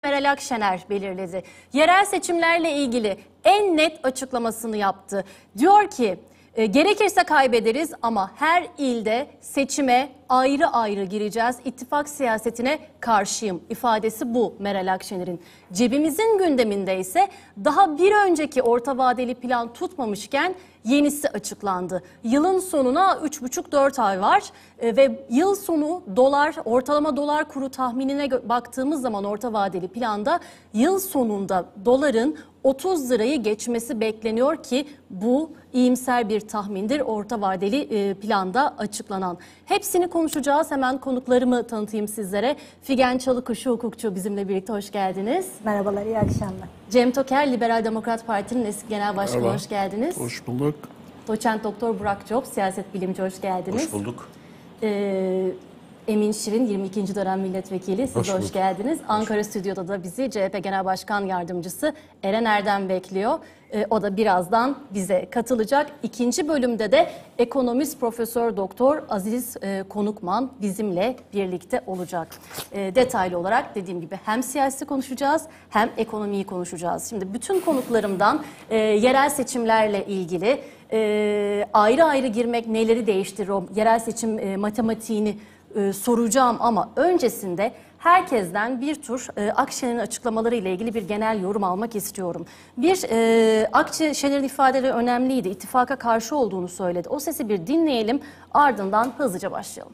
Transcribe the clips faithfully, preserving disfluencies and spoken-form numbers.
Meral Akşener belirledi. Yerel seçimlerle ilgili en net açıklamasını yaptı. Diyor ki e, gerekirse kaybederiz ama her ilde seçime ayrı ayrı gireceğiz. İttifak siyasetine karşıyım ifadesi bu Meral Akşener'in. Cebimizin gündeminde ise daha bir önceki orta vadeli plan tutmamışken yenisi açıklandı. Yılın sonuna üç buçuk dört ay var e, ve yıl sonu dolar, ortalama dolar kuru tahminine baktığımız zaman orta vadeli planda yıl sonunda doların otuz lirayı geçmesi bekleniyor ki bu iyimser bir tahmindir orta vadeli e, planda açıklanan. Hepsini konuşacağız. Hemen konuklarımı tanıtayım sizlere. Figen Çalıkuşu hukukçu bizimle birlikte, hoş geldiniz. Merhabalar, iyi akşamlar. Cem Toker, Liberal Demokrat Parti'nin eski genel başkanı, merhaba, hoş geldiniz. Hoş bulduk. Doçent Doktor Burak Cob, siyaset bilimci, hoş geldiniz. Hoş bulduk. Ee, Emin Şirin, yirmi ikinci dönem milletvekili, siz hoş, hoş geldiniz. Hoş. Ankara stüdyoda da bizi C H P Genel Başkan Yardımcısı Eren Erdem bekliyor. Ee, o da birazdan bize katılacak. İkinci bölümde de ekonomist Profesör Doktor Aziz e, Konukman bizimle birlikte olacak. E, detaylı olarak dediğim gibi hem siyasi konuşacağız hem ekonomiyi konuşacağız. Şimdi bütün konuklarımdan e, yerel seçimlerle ilgili e, ayrı ayrı girmek neleri değiştirir, o yerel seçim e, matematiğini e, soracağım ama öncesinde herkesten bir tur e, Akşener'in açıklamaları ile ilgili bir genel yorum almak istiyorum. Bir, e, Akşener'in ifadeleri önemliydi. İttifaka karşı olduğunu söyledi. O sesi bir dinleyelim, ardından hızlıca başlayalım.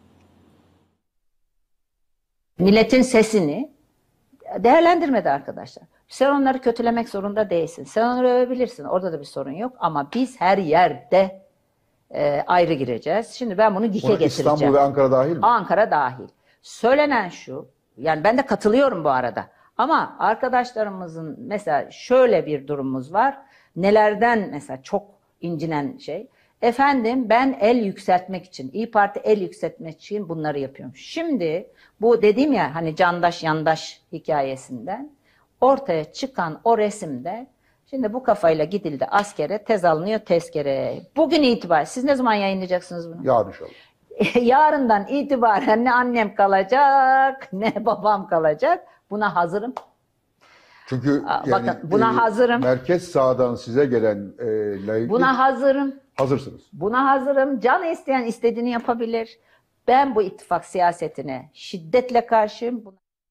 Milletin sesini değerlendirmedi arkadaşlar. Sen onları kötülemek zorunda değilsin. Sen onları övebilirsin. Orada da bir sorun yok. Ama biz her yerde e, ayrı gireceğiz. Şimdi ben bunu dike getireceğim. İstanbul ve Ankara dahil mi? Ankara dahil. Söylenen şu, yani ben de katılıyorum bu arada. Ama arkadaşlarımızın mesela şöyle bir durumumuz var. Nelerden mesela çok incinen şey. Efendim ben el yükseltmek için, İYİ Parti el yükseltmek için bunları yapıyorum. Şimdi bu dediğim ya hani candaş yandaş hikayesinden ortaya çıkan o resimde şimdi bu kafayla gidildi askere, tez alınıyor tezkere. Bugün itibariyle siz ne zaman yayınlayacaksınız bunu? Yarın inşallah. Yarından itibaren ne annem kalacak ne babam kalacak. Buna hazırım. Çünkü Aa, yani, bakın buna e, hazırım. merkez sağdan size gelen e, laiklik, Buna hazırım. hazırsınız. Buna hazırım. Can isteyen istediğini yapabilir. Ben bu ittifak siyasetine şiddetle karşıyım.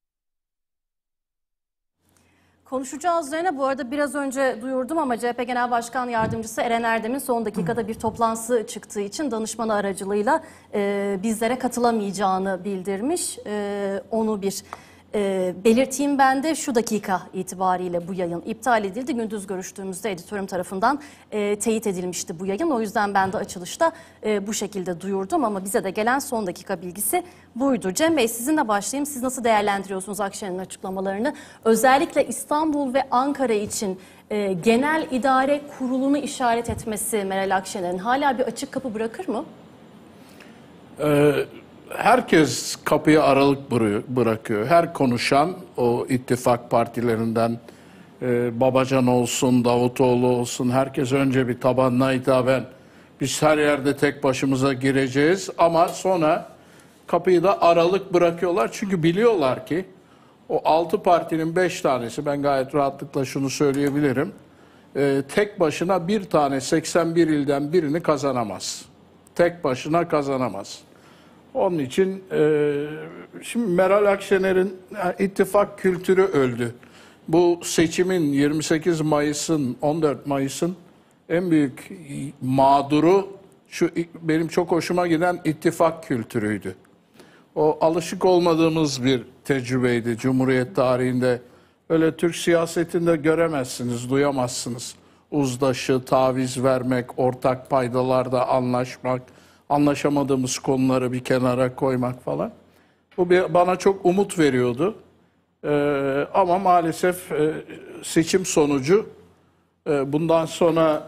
Konuşacağız üzerine. Bu arada biraz önce duyurdum ama C H P Genel Başkan Yardımcısı Eren Erdem'in son dakikada bir toplantısı çıktığı için danışmanı aracılığıyla e, bizlere katılamayacağını bildirmiş. E, onu bir e, belirteyim ben de. Şu dakika itibariyle bu yayın iptal edildi. Gündüz görüştüğümüzde editörüm tarafından e, teyit edilmişti bu yayın. O yüzden ben de açılışta e, bu şekilde duyurdum ama bize de gelen son dakika bilgisi buydu. Cem Bey, sizinle başlayayım. Siz nasıl değerlendiriyorsunuz Akşener'in açıklamalarını? Özellikle İstanbul ve Ankara için e, genel idare kurulunu işaret etmesi Meral Akşener'in hala bir açık kapı bırakır mı? Ee, herkes kapıyı aralık bırakıyor. Her konuşan o ittifak partilerinden e, Babacan olsun, Davutoğlu olsun, herkes önce bir tabanına hitaben biz her yerde tek başımıza gireceğiz ama sonra kapıyı da aralık bırakıyorlar. Çünkü biliyorlar ki o altı partinin beş tanesi, ben gayet rahatlıkla şunu söyleyebilirim, e, tek başına bir tane seksen bir ilden birini kazanamaz. Tek başına kazanamaz. Onun için e, şimdi Meral Akşener'in ittifak kültürü öldü. Bu seçimin yirmi sekiz Mayıs'ın, on dört Mayıs'ın en büyük mağduru şu benim çok hoşuma giden ittifak kültürüydü. O alışık olmadığımız bir tecrübeydi Cumhuriyet tarihinde. Öyle Türk siyasetinde göremezsiniz, duyamazsınız. Uzlaşı, taviz vermek, ortak paydalarda anlaşmak, anlaşamadığımız konuları bir kenara koymak falan. Bu bir, bana çok umut veriyordu. Ee, ama maalesef e, seçim sonucu e, bundan sonra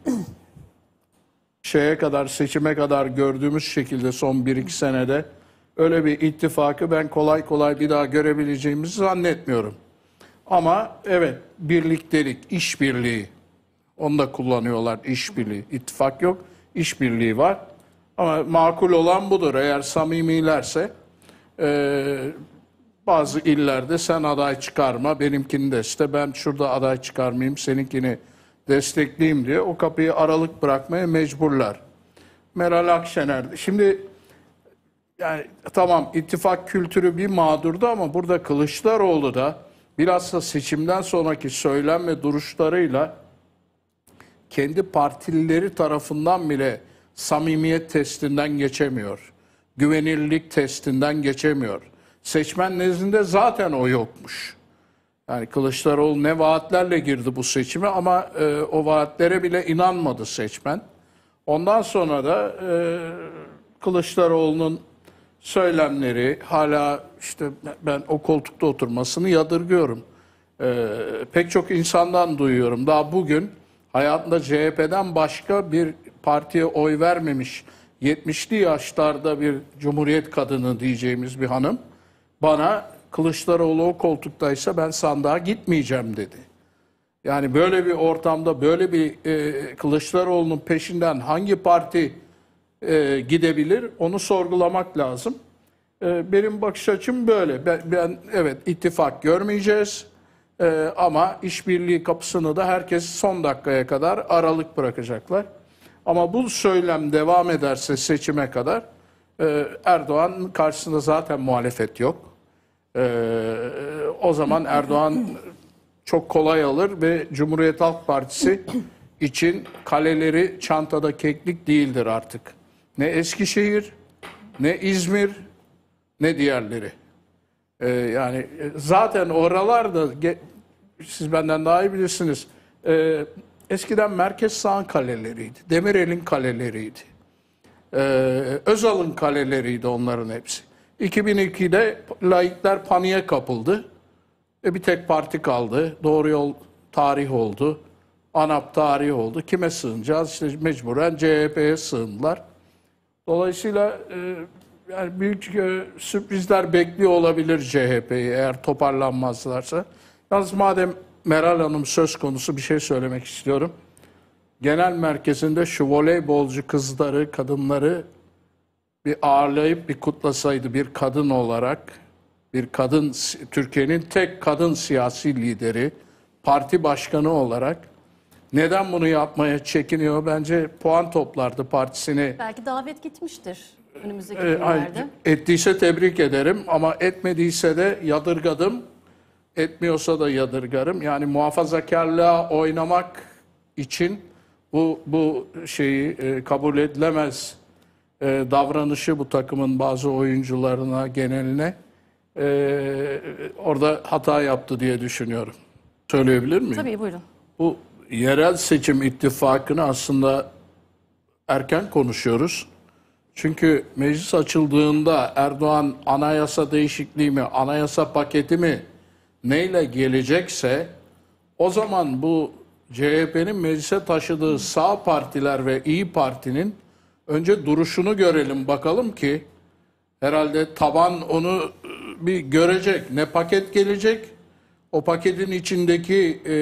şeye kadar, seçime kadar gördüğümüz şekilde son bir iki senede öyle bir ittifakı ben kolay kolay bir daha görebileceğimizi zannetmiyorum. Ama evet, birliktelik, işbirliği, onu da kullanıyorlar, işbirliği. İttifak yok, işbirliği var. Ama makul olan budur. Eğer samimilerse e, bazı illerde sen aday çıkarma, benimkini de iste, ben şurada aday çıkarmayayım, seninkini destekleyeyim diye o kapıyı aralık bırakmaya mecburlar. Meral Akşener, şimdi yani tamam ittifak kültürü bir mağdurdu ama burada Kılıçdaroğlu da bilhassa seçimden sonraki söylem ve duruşlarıyla kendi partilileri tarafından bile samimiyet testinden geçemiyor. Güvenilirlik testinden geçemiyor. Seçmen nezdinde zaten o yokmuş. Yani Kılıçdaroğlu ne vaatlerle girdi bu seçime ama e, o vaatlere bile inanmadı seçmen. Ondan sonra da e, Kılıçdaroğlu'nun söylemleri hala işte ben o koltukta oturmasını yadırgıyorum. E, pek çok insandan duyuyorum. Daha bugün hayatında C H P'den başka bir partiye oy vermemiş yetmişli yaşlarda bir cumhuriyet kadını diyeceğimiz bir hanım bana Kılıçdaroğlu o koltuktaysa ben sandığa gitmeyeceğim dedi. Yani böyle bir ortamda böyle bir e, Kılıçdaroğlu'nun peşinden hangi parti e, gidebilir onu sorgulamak lazım. E, benim bakış açım böyle. Ben, ben evet ittifak görmeyeceğiz e, ama işbirliği kapısını da herkes son dakikaya kadar aralık bırakacaklar. Ama bu söylem devam ederse seçime kadar e, Erdoğan karşısında zaten muhalefet yok. Ee, o zaman Erdoğan çok kolay alır ve Cumhuriyet Halk Partisi için kaleleri çantada keklik değildir artık. Ne Eskişehir, ne İzmir, ne diğerleri. Ee, yani zaten oralarda, siz benden daha iyi bilirsiniz, ee, eskiden Merkez Sağ'ın kaleleriydi, Demirel'in kaleleriydi, ee, Özal'ın kaleleriydi onların hepsi. iki bin ikide laikler paniğe kapıldı. E bir tek parti kaldı. Doğru Yol tarih oldu. ANAP tarih oldu. Kime sığınacağız? İşte mecburen C H P'ye sığındılar. Dolayısıyla e, yani büyük e, sürprizler bekliyor olabilir C H P'yi eğer toparlanmazlarsa. Yalnız madem Meral Hanım söz konusu bir şey söylemek istiyorum. Genel merkezinde şu voleybolcu kızları, kadınları bir ağırlayıp bir kutlasaydı bir kadın olarak, bir kadın, Türkiye'nin tek kadın siyasi lideri, parti başkanı olarak neden bunu yapmaya çekiniyor? Bence puan toplardı partisini. Belki davet gitmiştir önümüzdeki E, günlerde. ettiyse tebrik ederim ama etmediyse de yadırgadım. Etmiyorsa da yadırgarım. Yani muhafazakarlığa oynamak için bu bu şeyi e, kabul edilemez e, davranışı bu takımın bazı oyuncularına, geneline e, orada hata yaptı diye düşünüyorum. Söyleyebilir miyim? Tabii buyurun. Bu yerel seçim ittifakını aslında erken konuşuyoruz. Çünkü meclis açıldığında Erdoğan anayasa değişikliği mi, anayasa paketi mi neyle gelecekse o zaman bu C H P'nin meclise taşıdığı sağ partiler ve İyi Parti'nin önce duruşunu görelim bakalım ki herhalde taban onu bir görecek. Ne paket gelecek? O paketin içindeki e,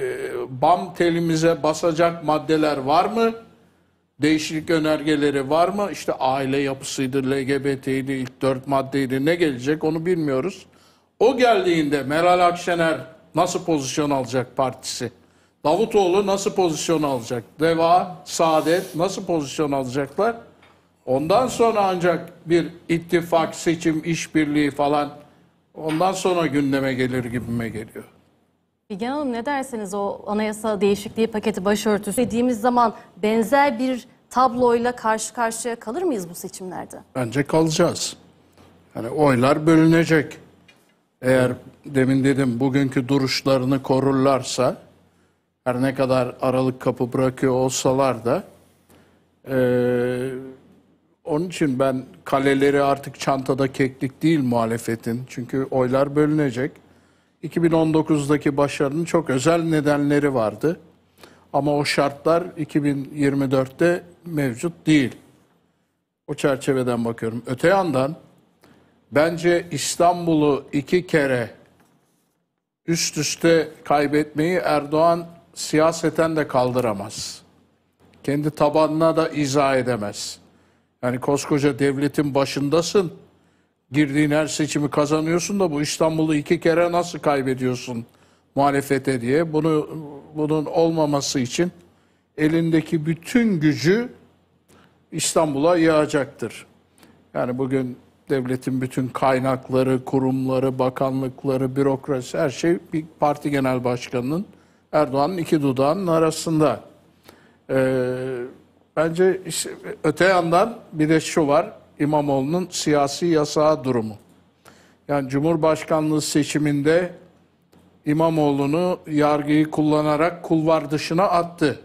bam telimize basacak maddeler var mı? Değişiklik önergeleri var mı? İşte aile yapısıydı, L G B T'ydi, ilk dört maddeydi. Ne gelecek onu bilmiyoruz. O geldiğinde Meral Akşener nasıl pozisyon alacak partisi? Davutoğlu nasıl pozisyon alacak? Deva, Saadet nasıl pozisyon alacaklar? Ondan sonra ancak bir ittifak, seçim, işbirliği falan ondan sonra gündeme gelir gibime geliyor. Bilgen Hanım ne derseniz o anayasa değişikliği paketi başörtüsü dediğimiz zaman benzer bir tabloyla karşı karşıya kalır mıyız bu seçimlerde? Bence kalacağız. Yani oylar bölünecek. Eğer demin dedim bugünkü duruşlarını korurlarsa her ne kadar aralık kapı bırakıyor olsalar da e, onun için ben kaleleri artık çantada keklik değil muhalefetin. Çünkü oylar bölünecek. iki bin on dokuzdaki başarının çok özel nedenleri vardı. Ama o şartlar iki bin yirmi dörtte mevcut değil. O çerçeveden bakıyorum. Öte yandan bence İstanbul'u iki kere üst üste kaybetmeyi Erdoğan siyaseten de kaldıramaz. Kendi tabanına da izah edemez. Yani koskoca devletin başındasın. girdiğin her seçimi kazanıyorsun da bu İstanbul'u iki kere nasıl kaybediyorsun muhalefete diye. Bunu bunun olmaması için elindeki bütün gücü İstanbul'a yağacaktır. Yani bugün devletin bütün kaynakları, kurumları, bakanlıkları, bürokrasi her şey bir parti genel başkanının, Erdoğan'ın iki dudağının arasında. Ee, bence işte, öte yandan bir de şu var, İmamoğlu'nun siyasi yasağı durumu. Yani Cumhurbaşkanlığı seçiminde İmamoğlu'nu yargıyı kullanarak kulvar dışına attı.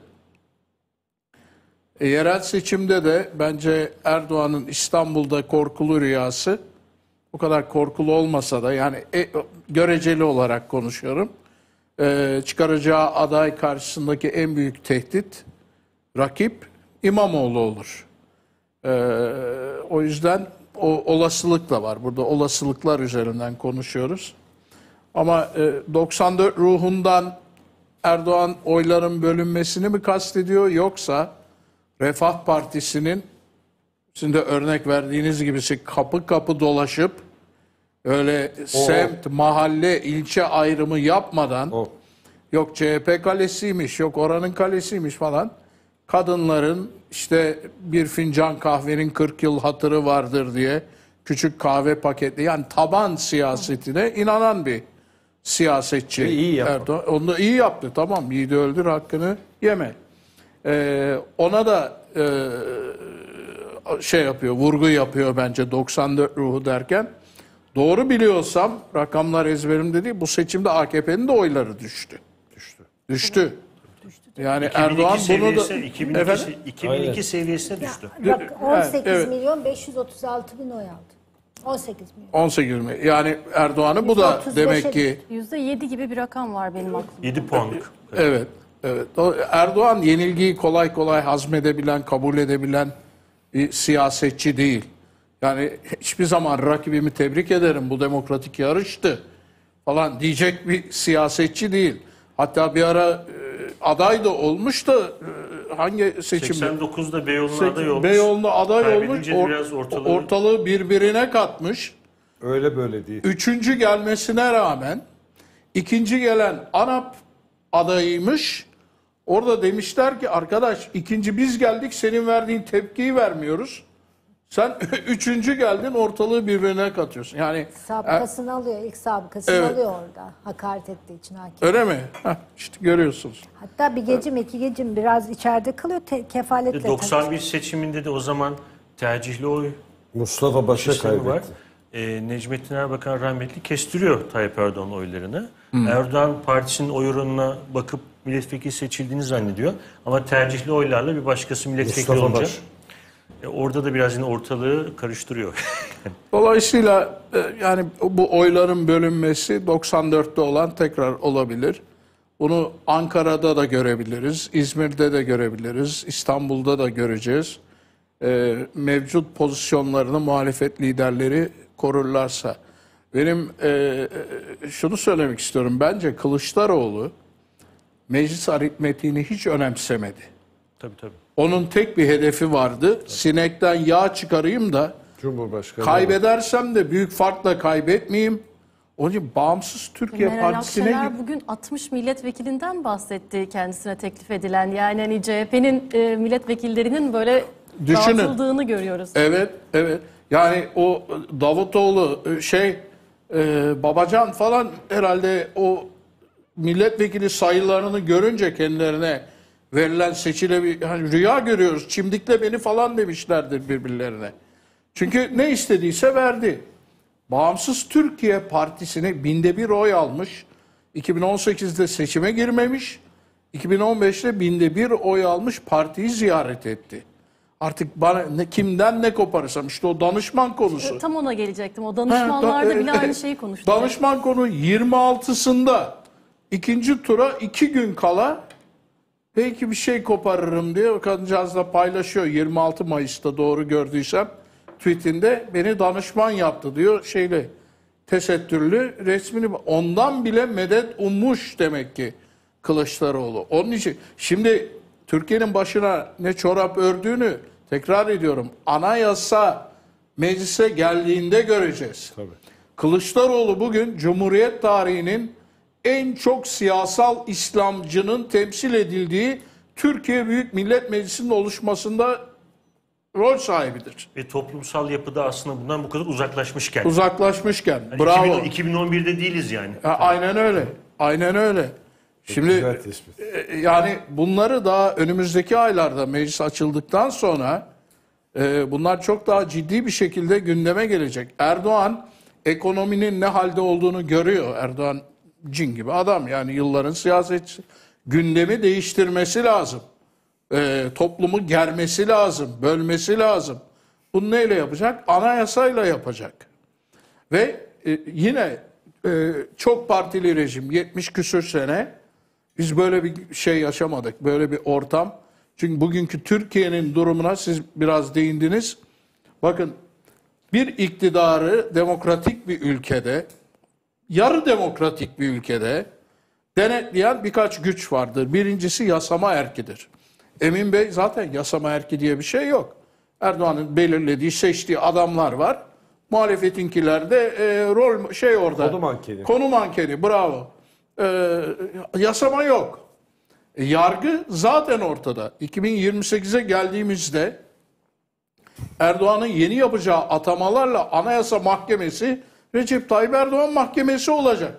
E, yerel seçimde de bence Erdoğan'ın İstanbul'da korkulu rüyası, o kadar korkulu olmasa da yani e, göreceli olarak konuşuyorum, e, çıkaracağı aday karşısındaki en büyük tehdit, rakip İmamoğlu olur. E, o yüzden o olasılık da var. Burada olasılıklar üzerinden konuşuyoruz. Ama e, doksan dört ruhundan Erdoğan oyların bölünmesini mi kastediyor, yoksa Refah Partisi'nin sizin de örnek verdiğiniz gibisi kapı kapı dolaşıp öyle o, semt, mahalle, ilçe ayrımı yapmadan o. Yok C H P kalesiymiş, yok oranın kalesiymiş falan, kadınların işte bir fincan kahvenin kırk yıl hatırı vardır diye küçük kahve paketi, yani taban siyasetine inanan bir siyasetçi. İyi yaptı. Erdoğan, onu da iyi yaptı, tamam, yiğidi öldür hakkını yeme. Ee, ona da e, şey yapıyor, vurgu yapıyor bence doksan dört ruhu derken. Doğru biliyorsam, rakamlar ezberimde değil, bu seçimde A K P'nin de oyları düştü. Düştü. Düştü. Yani Erdoğan bunu da... iki bin iki, efendim? iki bin iki seviyesine düştü. Ya, bak on sekiz evet. milyon beş yüz otuz altı bin oy aldı. on sekiz milyon. on sekiz mi? Yani Erdoğan'ı bu da demek ki... yüzde yedi gibi bir rakam var benim aklımda. yedi puanlık. Evet, evet. Erdoğan yenilgiyi kolay kolay hazmedebilen, kabul edebilen bir siyasetçi değil. Yani hiçbir zaman rakibimi tebrik ederim, bu demokratik yarıştı falan diyecek bir siyasetçi değil. Hatta bir ara e, aday da olmuş da e, hangi seçimde? seksen dokuzda Beyoğlu'na aday olmuş. Beyoğlu'na aday olmuş. Or, biraz ortalığı... ortalığı birbirine katmış. Öyle böyle değil. Üçüncü gelmesine rağmen ikinci gelen ANAP adayıymış. Orada demişler ki arkadaş, ikinci biz geldik, senin verdiğin tepkiyi vermiyoruz. Sen üçüncü geldin, ortalığı birbirine katıyorsun. Yani Sabıkasını e, alıyor, ilk sabıkasını evet. alıyor orada. Hakaret ettiği için hakim. Öyle mi? Heh, işte görüyorsunuz. Hatta bir gece mi iki gece mi biraz içeride kalıyor, te, kefaletle. doksan bir seçiminde de o zaman tercihli oy Mustafa Baş'a kaybetti. Var. Ee, Necmettin Erbakan rahmetli kestiriyor Tayyip Erdoğan oylarını. Hmm. Erdoğan partisinin oy oranına bakıp milletvekili seçildiğini zannediyor. Ama tercihli oylarla bir başkası milletvekili Mustafa olunca... Baş. Orada da biraz yine ortalığı karıştırıyor. Dolayısıyla yani bu oyların bölünmesi doksan dörtte olan tekrar olabilir. Bunu Ankara'da da görebiliriz, İzmir'de de görebiliriz, İstanbul'da da göreceğiz. Ee, mevcut pozisyonlarını muhalefet liderleri korurlarsa. Benim e, şunu söylemek istiyorum. Bence Kılıçdaroğlu meclis aritmetiğini hiç önemsemedi. Tabii tabii. Onun tek bir hedefi vardı. Sinekten yağ çıkarayım da Cumhurbaşkanı kaybedersem de büyük farkla kaybetmeyeyim. Onun için Bağımsız Türkiye Meral Partisi'ne... Akşener bugün altmış milletvekilinden bahsetti kendisine teklif edilen. Yani hani C H P'nin e, milletvekillerinin böyle Düşünün. dağıtıldığını görüyoruz. Evet, evet. Yani o Davutoğlu, şey, e, Babacan falan herhalde o milletvekili sayılarını görünce kendilerine verilen seçilebilir, hani rüya görüyoruz, çimdikle beni falan demişlerdir birbirlerine. Çünkü ne istediyse verdi. Bağımsız Türkiye Partisi'ne binde bir oy almış. iki bin on sekizde seçime girmemiş. iki bin on beşte binde bir oy almış, partiyi ziyaret etti. Artık bana ne, kimden ne koparırsam, işte o danışman konusu. Tam ona gelecektim. O danışmanlarda bile aynı şeyi konuştu. Danışman konu yirmi altısında ikinci tura iki gün kala belki bir şey koparırım diye kadıncağız da paylaşıyor. yirmi altı Mayıs'ta doğru gördüysem tweetinde beni danışman yaptı diyor, şeyle tesettürlü resmini. Ondan bile medet ummuş demek ki Kılıçdaroğlu. Onun için şimdi Türkiye'nin başına ne çorap ördüğünü tekrar ediyorum. Anayasa meclise geldiğinde göreceğiz. Tabii. Kılıçdaroğlu bugün Cumhuriyet tarihinin en çok siyasal İslamcının temsil edildiği Türkiye Büyük Millet Meclisi'nin oluşmasında rol sahibidir. Ve toplumsal yapıda aslında bundan bu kadar uzaklaşmışken. Uzaklaşmışken. Yani Bravo. iki bin on birde değiliz yani. Ha, aynen öyle. Aynen öyle. Şimdi Güzel tespit. e, yani bunları daha önümüzdeki aylarda meclis açıldıktan sonra e, bunlar çok daha ciddi bir şekilde gündeme gelecek. Erdoğan ekonominin ne halde olduğunu görüyor. Erdoğan cin gibi adam, yani yılların siyasetçisi. Gündemi değiştirmesi lazım. E, toplumu germesi lazım, bölmesi lazım. Bunu neyle yapacak? Anayasayla yapacak. Ve e, yine e, çok partili rejim, yetmiş küsür sene biz böyle bir şey yaşamadık, böyle bir ortam. Çünkü bugünkü Türkiye'nin durumuna siz biraz değindiniz. Bakın, bir iktidarı demokratik bir ülkede, yarı demokratik bir ülkede denetleyen birkaç güç vardır. Birincisi yasama erkidir. Emin Bey, zaten yasama erki diye bir şey yok. Erdoğan'ın belirlediği, seçtiği adamlar var. Muhalefetinkiler de e, rol şey orada. Konu mankeni. Konu mankeni, bravo. E, yasama yok. E, yargı zaten ortada. iki bin yirmi sekize geldiğimizde Erdoğan'ın yeni yapacağı atamalarla Anayasa Mahkemesi Recep Tayyip Erdoğan Mahkemesi olacak.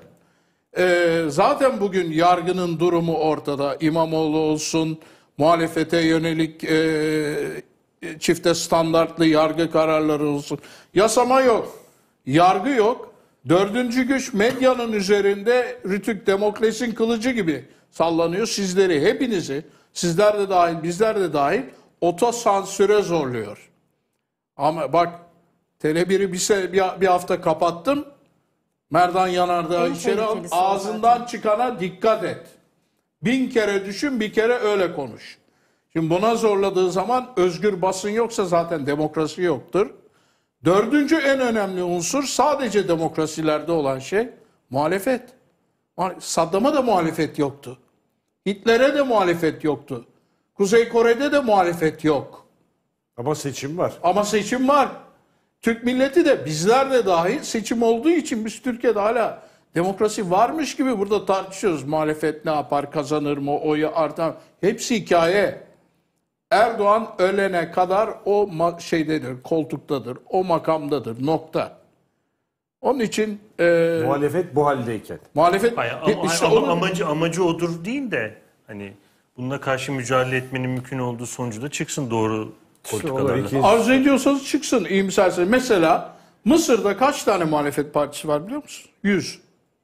E, zaten bugün yargının durumu ortada. İmamoğlu olsun, muhalefete yönelik e, çifte standartlı yargı kararları olsun. Yasama yok, yargı yok. Dördüncü güç medyanın üzerinde Rütük Demokrasinin kılıcı gibi sallanıyor. Sizleri, hepinizi, sizler de dahil, bizler de dahil otosansüre zorluyor. Ama bak, Tele bir'i bir, se- bir, bir hafta kapattım. Merdan Yanardağ'ı En içeri al, tehlikelisi o ağzından zaten. çıkana dikkat et. Bin kere düşün, bir kere öyle konuş. Şimdi buna zorladığı zaman özgür basın yoksa zaten demokrasi yoktur. Dördüncü en önemli unsur, sadece demokrasilerde olan şey muhalefet. Saddam'a da muhalefet yoktu. Hitler'e de muhalefet yoktu. Kuzey Kore'de de muhalefet yok. Ama seçim var. Ama seçim var. Türk milleti de, bizler de dahil, seçim olduğu için biz Türkiye'de hala demokrasi varmış gibi burada tartışıyoruz. Muhalefet ne yapar, kazanır mı, oyu artar. Hepsi hikaye. Erdoğan ölene kadar o şeydedir, koltuktadır, o makamdadır, nokta. Onun için e, Muhalefet bu haldeyken. muhalefet Hayır, ama, işte ama onun- amacı amacı odur değil de hani bununla karşı mücadele etmenin mümkün olduğu sonucu da çıksın doğru politikalarla. iki- arzu ediyorsanız çıksın iyimserseniz. Mesela Mısır'da kaç tane muhalefet partisi var biliyor musun? yüz.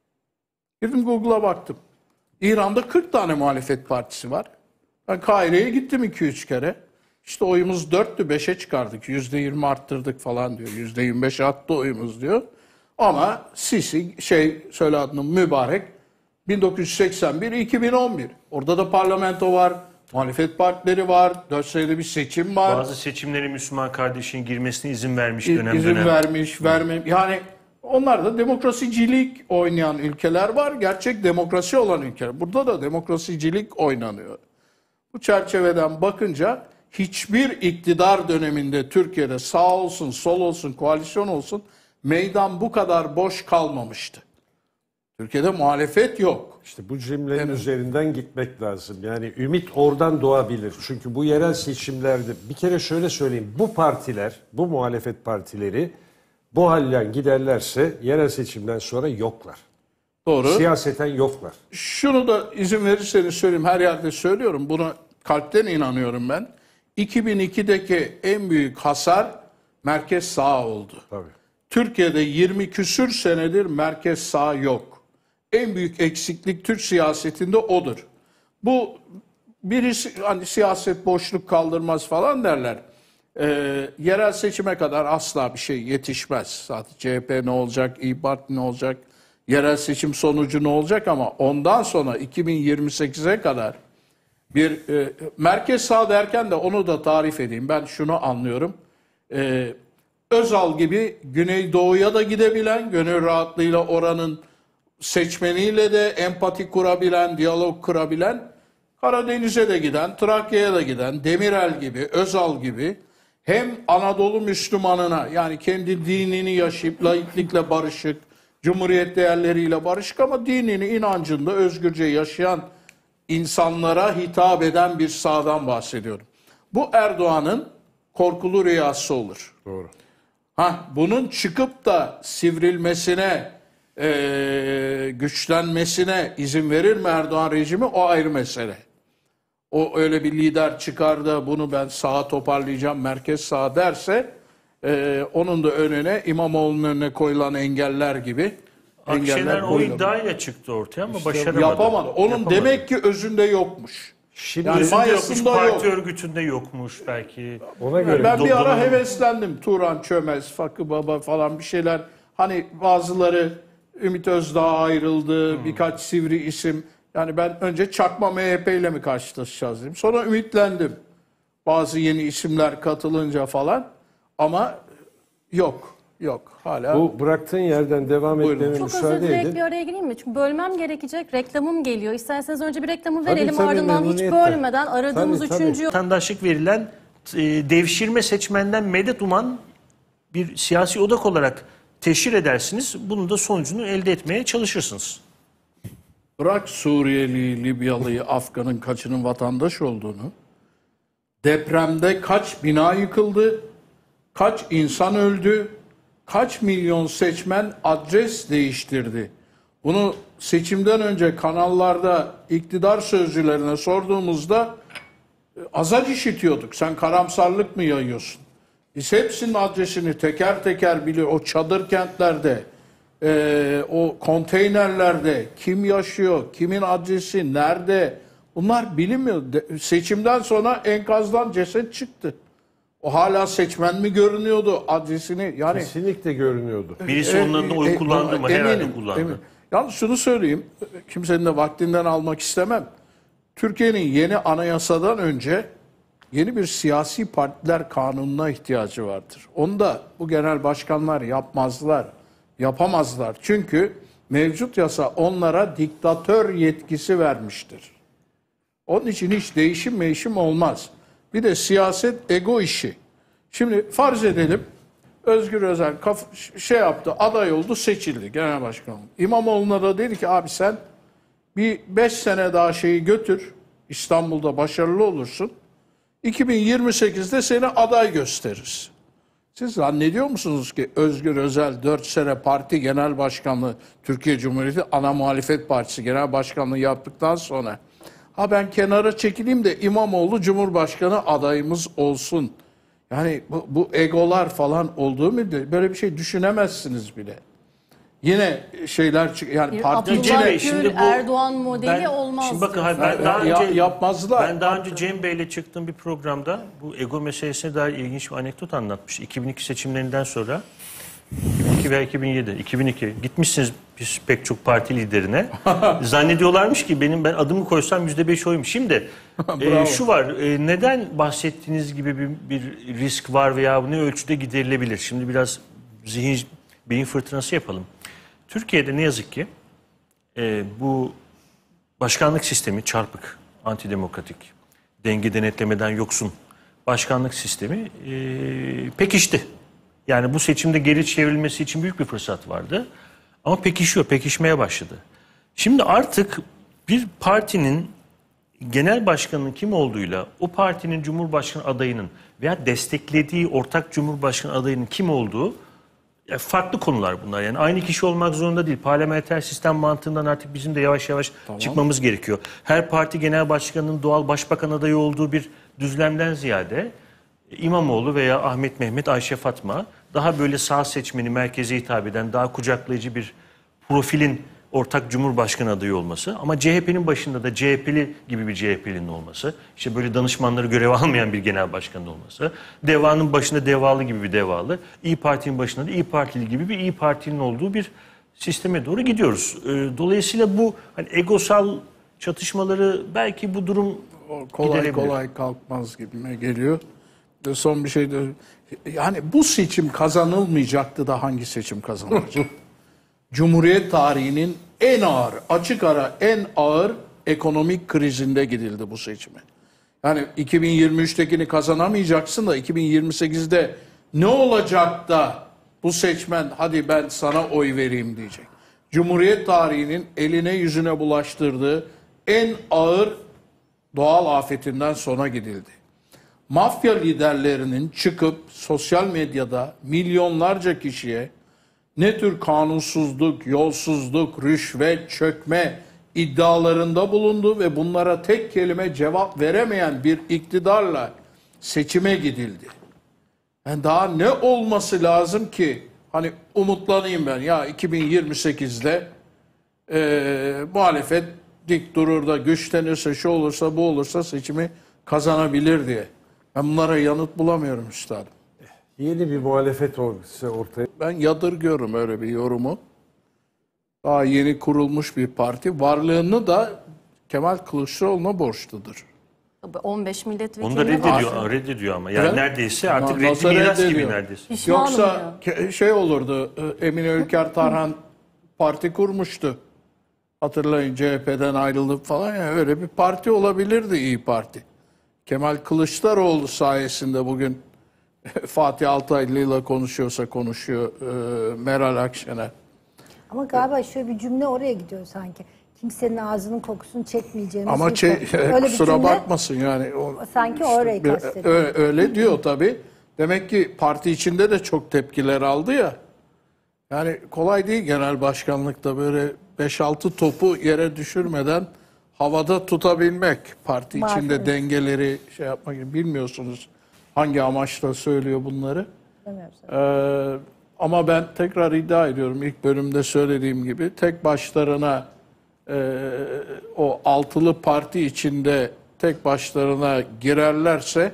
Girdim Google'a baktım. İran'da kırk tane muhalefet partisi var. Ben Kahire'ye gittim iki üç kere. İşte oyumuz dörttü, beşe çıkardık. yüzde yirmi arttırdık falan diyor. yüzde yirmi beş arttı oyumuz diyor. Ama Sisi, şey söyle adını, mübarek, bin dokuz yüz seksen bir iki bin on bir. Orada da parlamento var, muhalefet partileri var, dört senede bir seçim var. Bazı seçimlere Müslüman kardeşin girmesine izin vermiş İ- dönem izin dönem. vermiş, vermem. Yani onlar da demokrasicilik oynayan ülkeler var, gerçek demokrasi olan ülkeler. Burada da demokrasicilik oynanıyor. Bu çerçeveden bakınca hiçbir iktidar döneminde Türkiye'de sağ olsun, sol olsun, koalisyon olsun meydan bu kadar boş kalmamıştı. Türkiye'de muhalefet yok. İşte bu cümlenin üzerinden gitmek lazım. Yani ümit oradan doğabilir. Çünkü bu yerel seçimlerde bir kere şöyle söyleyeyim. Bu partiler, bu muhalefet partileri bu halden giderlerse yerel seçimden sonra yoklar. Doğru. Siyaseten yoklar. Şunu da izin verirseniz söyleyeyim, her yerde söylüyorum. Buna kalpten inanıyorum ben. iki bin ikideki en büyük hasar merkez sağ oldu. Tabii. Türkiye'de yirmi küsür senedir merkez sağ yok. En büyük eksiklik Türk siyasetinde odur. Bu birisi, hani siyaset boşluk kaldırmaz falan derler. Ee, yerel seçime kadar asla bir şey yetişmez. Zaten C H P ne olacak, İYİ Parti ne olacak, yerel seçim sonucu ne olacak, ama ondan sonra iki bin yirmi sekize kadar bir e, merkez sağ derken de onu da tarif edeyim. Ben şunu anlıyorum. E, Özal gibi Güneydoğu'ya da gidebilen, gönül rahatlığıyla oranın seçmeniyle de empati kurabilen, diyalog kurabilen, Karadeniz'e de giden, Trakya'ya da giden, Demirel gibi, Özal gibi hem Anadolu Müslümanına, yani kendi dinini yaşayıp laiklikle barışık, cumhuriyet değerleriyle barışık ama dinini, inancında özgürce yaşayan insanlara hitap eden bir sağdan bahsediyorum. Bu Erdoğan'ın korkulu rüyası olur. Doğru. Ha, bunun çıkıp da sivrilmesine, e, güçlenmesine izin verir mi Erdoğan rejimi? O ayrı mesele. O öyle bir lider çıkar da bunu ben sağa toparlayacağım, merkez sağ derse e, onun da önüne İmamoğlu'nun önüne koyulan engeller gibi Akşener engeller o koyulabilir. iddiayla çıktı ortaya ama başaramadı. Yapamadı. Onun Yapamadı. demek ki özünde yokmuş. Şimdi Yani Özünde yokmuş, mayasında parti yok. örgütünde yokmuş belki. ona göre Ben bir ara Dolduralım. heveslendim. Turan Çömez, Fakı Baba falan bir şeyler. Hani bazıları Ümit Özdağ ayrıldı, birkaç sivri isim. Yani ben önce çakma M H P ile mi karşılaşacağız dedim. Sonra ümitlendim. Bazı yeni isimler katılınca falan. Ama yok, yok hala. bu bıraktığın yerden devam Buyurun. etmeme Çok özür müsaade dileyerek edin. bir araya gireyim mi? Çünkü bölmem gerekecek. Reklamım geliyor. İsterseniz önce bir reklamı Tabii, verelim. tabii, Ardından hiç memnuniyetle. bölmeden aradığımız Tabii, tabii. üçüncü Vatandaşlık verilen e, devşirme seçmenden medet uman bir siyasi odak olarak teşhir edersiniz. Bunun da sonucunu elde etmeye çalışırsınız. Bırak Suriyeli, Libyalı'yı, Afgan'ın kaçının vatandaş olduğunu, depremde kaç bina yıkıldı, kaç insan öldü, kaç milyon seçmen adres değiştirdi. Bunu seçimden önce kanallarda iktidar sözcülerine sorduğumuzda e, azar işitiyorduk. Sen karamsarlık mı yayıyorsun? Biz hepsinin adresini teker teker biliyor. O çadır kentlerde, e, o konteynerlerde kim yaşıyor, kimin adresi, nerede? Bunlar bilinmiyor. De- seçimden sonra enkazdan ceset çıktı. O hala seçmen mi görünüyordu adresini? Yani Kesinlikle görünüyordu. Birisi e, onların da e, oy e, kullandı mı? eminim, Herhalde kullandı. eminim. Yalnız şunu söyleyeyim, kimsenin de vaktinden almak istemem. Türkiye'nin yeni anayasadan önce yeni bir siyasi partiler kanununa ihtiyacı vardır. Onu da bu genel başkanlar yapmazlar, yapamazlar. Çünkü mevcut yasa onlara diktatör yetkisi vermiştir. Onun için hiç değişim meyişim olmaz. Bir de siyaset ego işi. Şimdi farz edelim Özgür Özel kaf- şey yaptı, aday oldu, seçildi genel başkan. İmamoğlu'na da dedi ki abi sen bir beş sene daha şeyi götür, İstanbul'da başarılı olursun. iki bin yirmi sekizde seni aday gösteririz. Siz zannediyor musunuz ki Özgür Özel dört sene parti genel başkanlığı, Türkiye Cumhuriyeti Ana Muhalefet Partisi genel başkanlığı yaptıktan sonra ha ben kenara çekileyim de İmamoğlu Cumhurbaşkanı adayımız olsun. Yani bu, bu egolar falan olduğu müddetçe böyle bir şey düşünemezsiniz bile. Yine şeyler çık- yani bir parti Abdullah içine Bey, şimdi Gül, bu- Erdoğan modeli Ben- olmaz. Şimdi bakın diyorsun. ben daha Ya- önce yapmazlar. Ben daha önce Cem Bey'le çıktığım bir programda bu ego meselesine dair ilginç bir anekdot anlatmış. iki bin iki seçimlerinden sonra iki bin iki veya iki bin yedi, iki bin iki gitmişsiniz biz pek çok parti liderine. Zannediyorlarmış ki benim ben adımı koysam yüzde beş oymuş. Şimdi e, şu var e, neden bahsettiğiniz gibi bir, bir risk var veya ne ölçüde giderilebilir? Şimdi biraz zihin beyin fırtınası yapalım. Türkiye'de ne yazık ki e, bu başkanlık sistemi çarpık, antidemokratik, denge denetlemeden yoksun başkanlık sistemi e, pekişti. Yani bu seçimde geri çevrilmesi için büyük bir fırsat vardı. Ama pekişiyor, pekişmeye başladı. Şimdi artık bir partinin genel başkanının kim olduğuyla o partinin cumhurbaşkanı adayının veya desteklediği ortak cumhurbaşkanı adayının kim olduğu ya farklı konular bunlar. Yani aynı kişi olmak zorunda değil. Parlamenter sistem mantığından artık bizim de yavaş yavaş çıkmamız gerekiyor. Her parti genel başkanının doğal başbakan adayı olduğu bir düzlemden ziyade İmamoğlu veya Ahmet Mehmet, Ayşe Fatma daha böyle sağ seçmeni merkeze hitap eden daha kucaklayıcı bir profilin ortak cumhurbaşkanı adayı olması ama C H P'nin başında da C H P'li gibi bir C H P'linin olması, işte böyle danışmanları görev almayan bir genel başkanın olması, DEVA'nın başında DEVA'lı gibi bir DEVA'lı, İYİ Parti'nin başında da İYİ Partili gibi bir İYİ Parti'nin olduğu bir sisteme doğru gidiyoruz. Dolayısıyla bu hani egosal çatışmaları belki bu durum kolay giderebilir. kolay kalkmaz gibime geliyor. Ve son bir şey de yani bu seçim kazanılmayacaktı da hangi seçim kazanılacak? Cumhuriyet tarihinin en ağır, açık ara en ağır ekonomik krizinde gidildi bu seçime. Yani iki bin yirmi üçtekini kazanamayacaksın da iki bin yirmi sekizde ne olacak da bu seçmen hadi ben sana oy vereyim diyecek. Cumhuriyet tarihinin eline yüzüne bulaştırdığı en ağır doğal afetinden sona gidildi. Mafya liderlerinin çıkıp sosyal medyada milyonlarca kişiye ne tür kanunsuzluk, yolsuzluk, rüşvet, çökme iddialarında bulundu ve bunlara tek kelime cevap veremeyen bir iktidarla seçime gidildi. Yani daha ne olması lazım ki hani umutlanayım ben ya iki bin yirmi sekizde e, muhalefet dik durur da güçlenirse şu olursa bu olursa seçimi kazanabilir diye. Ben bunlara yanıt bulamıyorum üstadım. Yeni bir muhalefet olsa ortaya. Ben yadırgıyorum öyle bir yorumu. Daha yeni kurulmuş bir parti. Varlığını da Kemal Kılıçdaroğlu'na borçludur. on beş milletvekili Onu da reddediyor, reddediyor ama. Yani Evet. neredeyse artık Na- nasıl reddi miras gibi reddediyor? neredeyse. Pişmanım Yoksa ya. ke- şey olurdu, e, Emine Ülker Tarhan parti kurmuştu. Hatırlayın C H P'den ayrılıp falan ya öyle bir parti olabilirdi İyi Parti. Kemal Kılıçdaroğlu sayesinde bugün Fatih Altaylı ile konuşuyorsa konuşuyor e, Meral Akşener. Ama galiba şöyle bir cümle oraya gidiyor sanki. Kimsenin ağzının kokusunu çekmeyeceğimiz Ama bir çe- konu. Öyle bir kusura cümle, bakmasın yani. O, sanki orayı bir- kastediyor. öyle, öyle diyor tabii. Demek ki parti içinde de çok tepkiler aldı ya. Yani kolay değil genel başkanlıkta böyle beş altı topu yere düşürmeden havada tutabilmek. Parti içinde Maalesef. dengeleri şey yapmak bilmiyorsunuz hangi amaçla söylüyor bunları. Bilmiyorum. Ee, ama ben tekrar iddia ediyorum ilk bölümde söylediğim gibi tek başlarına e, o altılı parti içinde tek başlarına girerlerse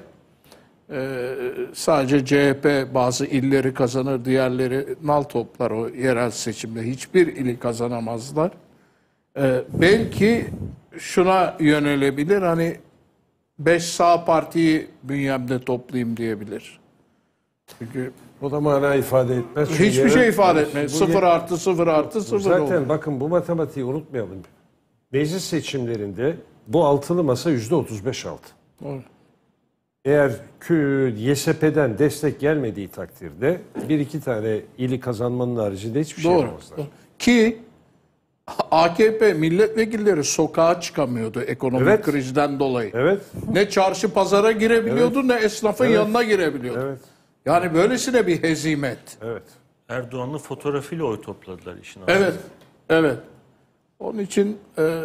e, sadece C H P bazı illeri kazanır, diğerleri nal toplar o yerel seçimde. Hiçbir ili kazanamazlar. E, belki şuna yönelebilir hani beş sağ partiyi bünyemde toplayayım diyebilir. Çünkü O da mana ifade etmez. Çünkü hiçbir yerel- şey ifade etmez. Bu Sıfır yer- artı sıfır artı sıfır Zaten olur. bakın bu matematiği unutmayalım. Meclis seçimlerinde bu altılı masa yüzde otuz beş aldı. Doğru. Eğer Kü- Y S P'den destek gelmediği takdirde bir iki tane ili kazanmanın haricinde hiçbir şey Doğru. yapamazlar. Ki A K P milletvekilleri sokağa çıkamıyordu ekonomik Evet. krizden dolayı. Evet. Ne çarşı pazara girebiliyordu ne esnafın Evet. yanına girebiliyordu. Evet. Yani böylesine bir hezimet. Evet. Erdoğan'ın fotoğrafıyla oy topladılar işin aslında. Evet, evet. Onun için e,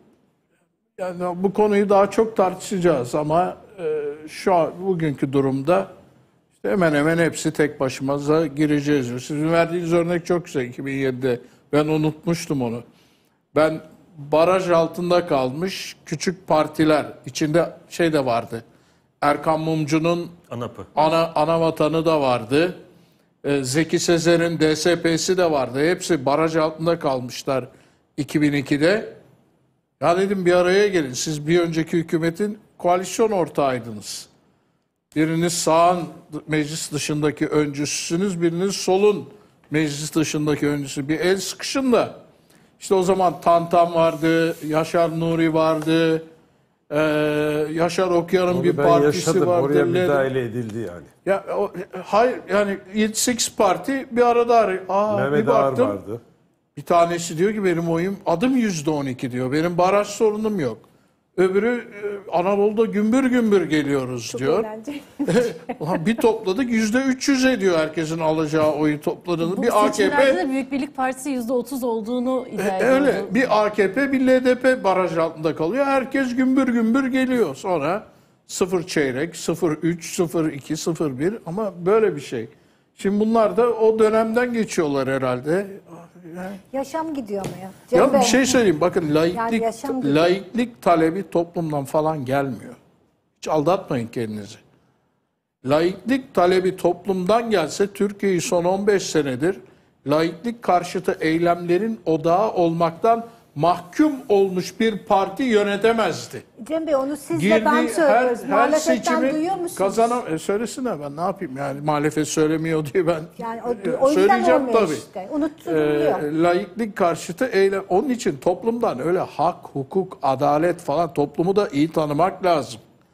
yani bu konuyu daha çok tartışacağız ama e, şu an bugünkü durumda işte hemen hemen hepsi tek başımıza gireceğiz. Sizin verdiğiniz örnek çok güzel iki bin yedide. Ben unutmuştum onu. Ben baraj altında kalmış küçük partiler içinde şey de vardı. Erkan Mumcu'nun ANAP'ı. ana ana vatanı da vardı. Ee, Zeki Sezer'in D S P'si de vardı. Hepsi baraj altında kalmışlar iki bin ikide. Ya dedim bir araya gelin. Siz bir önceki hükümetin koalisyon ortağıydınız. Biriniz sağın meclis dışındaki öncüsüsünüz, biriniz solun meclis dışındaki öncüsü. Bir el sıkışın da. İşte o zaman Tantan vardı, Yaşar Nuri vardı, ee, Yaşar Okyan'ın Onu bir ben partisi yaşadım. vardı. Oraya Ler- müdahale edildi yani. Ya o, hayır yani yedi sekiz parti bir arada arıyor. Aa, Mehmet bir Ağar baktım. vardı. Bir tanesi diyor ki benim oyum adım yüzde on iki diyor. Benim baraj sorunum yok. Öbürü e, Anadolu'da gümbür gümbür geliyoruz diyor. Eğlenceli. Ulan bir topladık yüzde üç yüz ediyor herkesin alacağı oyu topladığını. Bu Bir A K seçimlerde P de Büyük Birlik Partisi yüzde otuz olduğunu iddia e, ediyordu. öyle bir A K P bir L D P baraj altında kalıyor. Herkes gümbür gümbür geliyor. Sonra sıfır çeyrek, sıfır üç, sıfır iki, sıfır bir ama böyle bir şey. Şimdi bunlar da o dönemden geçiyorlar herhalde. Yaşam gidiyor ama ya. Cem Ya bir Bey, şey söyleyeyim. Bakın Yani laiklik yaşam gibi. laiklik talebi toplumdan falan gelmiyor. Hiç aldatmayın kendinizi. Laiklik talebi toplumdan gelse Türkiye'yi son on beş senedir laiklik karşıtı eylemlerin odağı olmaktan mahkum olmuş bir parti yönetemezdi. Cem Bey onu siz de Girdiği ben söylüyoruz. her, her Muhalefetten duyuyor seçimi musunuz? kazanam... E söylesinler ben ne yapayım yani muhalefet söylemiyor diye ben Yani o, e, o yüzden söyleyeceğim olmuyor tabii. işte. Unutturuluyor. Ee, laiklik karşıtı eylem. Onun için toplumdan öyle hak, hukuk, adalet falan toplumu da iyi tanımak lazım.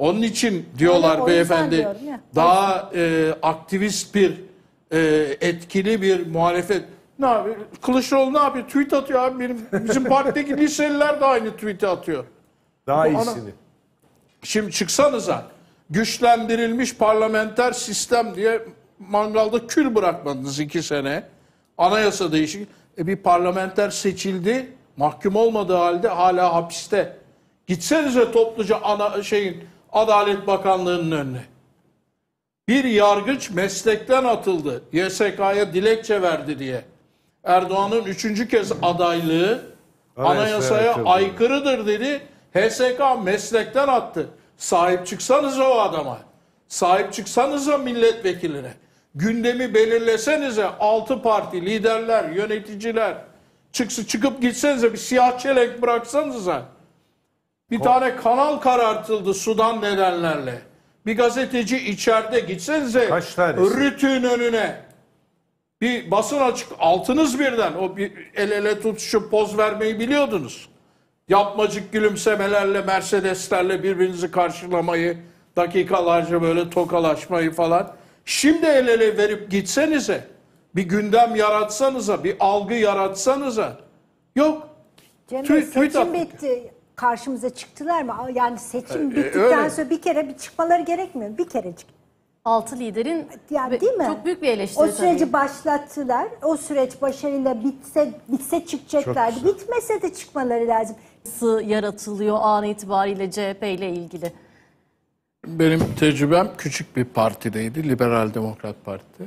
Onun için diyorlar o yüzden beyefendi diyorum ya. daha e, aktivist bir e, etkili bir muhalefet. Ne yapıyor? Kılıçdaroğlu ne yapıyor? Tweet atıyor abi. Benim, bizim partideki liseliler de aynı tweet'i atıyor. Daha Bu iyisini. Şimdi çıksanıza güçlendirilmiş parlamenter sistem diye mangalda kül bırakmadınız iki sene. Anayasa değişik. E bir parlamenter seçildi. Mahkum olmadığı halde hala hapiste. Gitsenize topluca ana, şeyin Adalet Bakanlığı'nın önüne. Bir yargıç meslekten atıldı. Y S K'ya dilekçe verdi diye. Erdoğan'ın üçüncü kez adaylığı Anayasaya anayasaya aykırı. aykırıdır dedi. H S K meslekten attı. Sahip çıksanıza o adama. Sahip çıksanıza milletvekiline. Gündemi belirlesenize altı parti, liderler, yöneticiler. Çıksı, çıkıp gitsenize bir siyah çelek bıraksanıza. Bir tane kanal karartıldı Sudan nedenlerle. Bir gazeteci içeride gitsenize. Kaç tanesi? Rütü'nün önüne. Bir basın açık altınız birden. O bir el ele tutuşup poz vermeyi biliyordunuz. Yapmacık gülümsemelerle, Mercedeslerle birbirinizi karşılamayı, dakikalarca böyle tokalaşmayı falan. Şimdi el ele verip gitsenize. Bir gündem yaratsanıza, bir algı yaratsanıza. Yok. Cem Tweet- Bey, tweet seçim attık. bitti. Karşımıza çıktılar mı? Yani seçim E, bittikten öyle. sonra bir kere bir çıkmaları gerekmiyor. Bir kerecik. Altı liderin Yani ve- değil mi? çok büyük bir eleştiri O süreci tabii. başlattılar. O süreç başarıyla bitse bitse çıkacaklardı. Çok güzel. Bitmese de çıkmaları lazım. Nasıl yaratılıyor an itibariyle C H P ile ilgili? Benim tecrübem küçük bir partideydi. Liberal Demokrat Parti.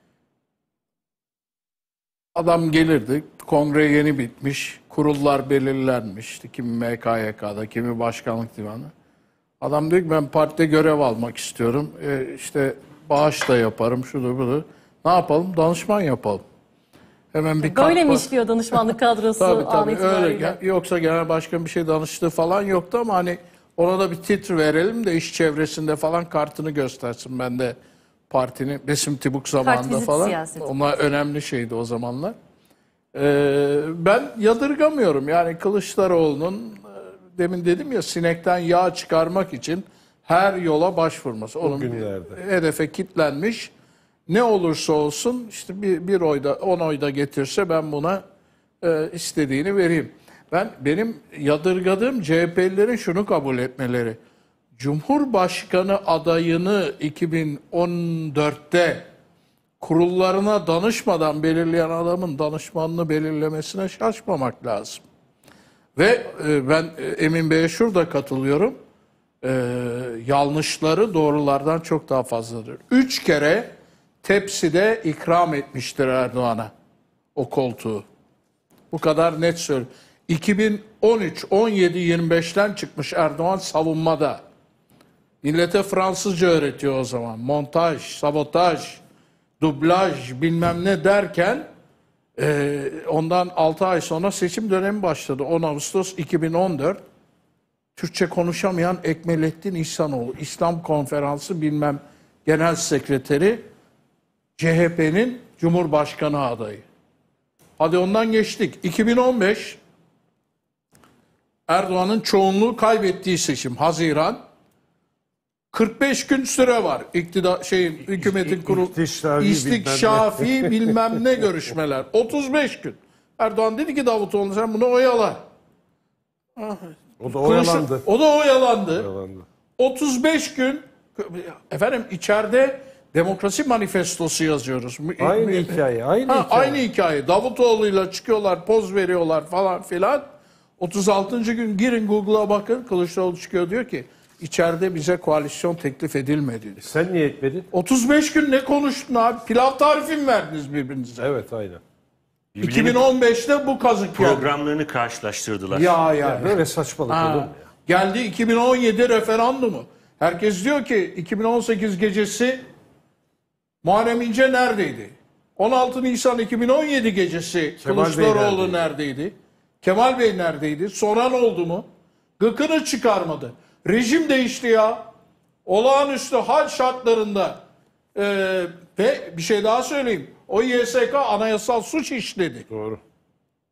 Adam gelirdi. Kongre yeni bitmiş. Kurullar belirlenmişti. Kimi M K Y K'da, kimi Başkanlık Divanı. Adam diyor ki ben partide görev almak istiyorum. E, işte bağış da yaparım. Şudur budur. Ne yapalım? Danışman yapalım. Hemen bir Böyle mi kalkma- işliyor danışmanlık kadrosu Tabii an tabii itibariyle? öyle. Ya- Yoksa genel başkan bir şey danıştığı falan yoktu ama hani ona da bir titr verelim de iş çevresinde falan kartını göstersin. Ben de partinin Besim Tibuk zamanında Kartvizit falan. siyaseti. Onlar önemli şeydi o zamanlar. Ee, ben yadırgamıyorum. Yani Kılıçdaroğlu'nun e, demin dedim ya sinekten yağ çıkarmak için her yola başvurması. Onun bir günlerde. hedefe kitlenmiş. Ne olursa olsun işte bir, bir oyda on oyda getirse ben buna e, istediğini vereyim. Ben benim yadırgadığım C H P'lilerin şunu kabul etmeleri. Cumhurbaşkanı adayını iki bin on dörtte kurullarına danışmadan belirleyen adamın danışmanını belirlemesine şaşmamak lazım. Ve e, ben e, Emin Bey'e şurada katılıyorum. E, yanlışları doğrulardan çok daha fazladır. Üç kere tepside ikram etmiştir Erdoğan'a o koltuğu. Bu kadar net söylüyorum. iki bin on üç, on yedi, yirmi beşten çıkmış Erdoğan savunmada. Millete Fransızca öğretiyor o zaman. Montaj, sabotaj, dublaj bilmem ne derken e, ondan altı ay sonra seçim dönemi başladı. on Ağustos iki bin on dört. Türkçe konuşamayan Ekmelettin İhsanoğlu, İslam Konferansı bilmem Genel Sekreteri, C H P'nin Cumhurbaşkanı adayı. Hadi ondan geçtik. iki bin on beş Erdoğan'ın çoğunluğu kaybettiği seçim Haziran. kırk beş gün süre var. İktidar şeyin hükümetin kurul İstikşafi istikşafi bilmem ne görüşmeler. otuz beş gün. Erdoğan dedi ki Davutoğlu sen bunu oyala. O da oyalandı. O da oyalandı. Oyalandı. otuz beş gün efendim içeride demokrasi manifestosu yazıyoruz. Aynı hikaye, aynı Ha, hikaye. aynı hikaye. Davutoğlu'yla çıkıyorlar, poz veriyorlar falan filan. otuz altıncı gün girin Google'a bakın. Kılıçdaroğlu çıkıyor diyor ki içeride bize koalisyon teklif edilmedi. Sen niye etmedin? otuz beş gün ne konuştun abi? Pilav tarifi mi verdiniz birbirinize? Evet, aynen. iki bin on beşte bu kazık geldi. Programlarını karşılaştırdılar. Ya ya. Böyle saçmalık Ha, olur mu? geldi iki bin on yedi referandumu. Herkes diyor ki iki bin on sekiz gecesi Muharrem İnce neredeydi? on altı Nisan iki bin on yedi gecesi Kemal Bey Kılıçdaroğlu neredeydi? neredeydi? Kemal Bey neredeydi? Soran oldu mu? Gıkını çıkarmadı. Rejim değişti ya. Olağanüstü hal şartlarında Ee, ve bir şey daha söyleyeyim. O Y S K anayasal suç işledi. Doğru.